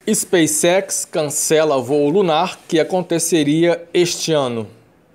SpaceX cancela voo lunar que aconteceria este ano.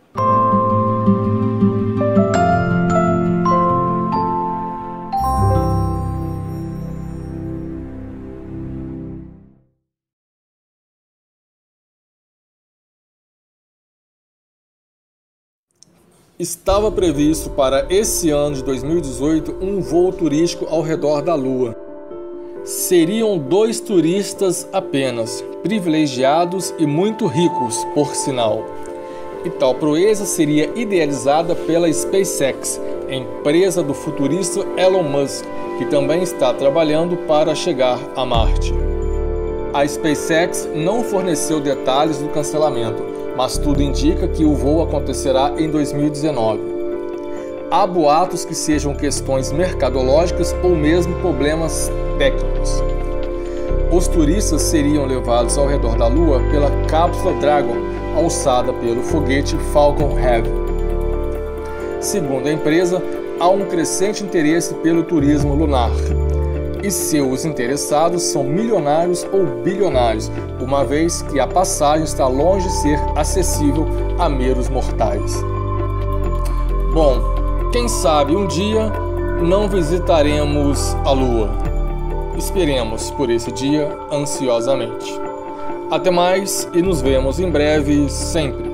Estava previsto para esse ano de 2018 um voo turístico ao redor da Lua. Seriam 2 turistas apenas, privilegiados e muito ricos, por sinal. E tal proeza seria idealizada pela SpaceX, empresa do futurista Elon Musk, que também está trabalhando para chegar a Marte. A SpaceX não forneceu detalhes do cancelamento, mas tudo indica que o voo acontecerá em 2019. Há boatos que sejam questões mercadológicas ou mesmo problemas técnicos. Os turistas seriam levados ao redor da Lua pela cápsula Dragon, alçada pelo foguete Falcon Heavy. Segundo a empresa, há um crescente interesse pelo turismo lunar. E seus interessados são milionários ou bilionários, uma vez que a passagem está longe de ser acessível a meros mortais. Bom, quem sabe um dia não visitaremos a Lua. Esperemos por esse dia ansiosamente. Até mais e nos vemos em breve, sempre.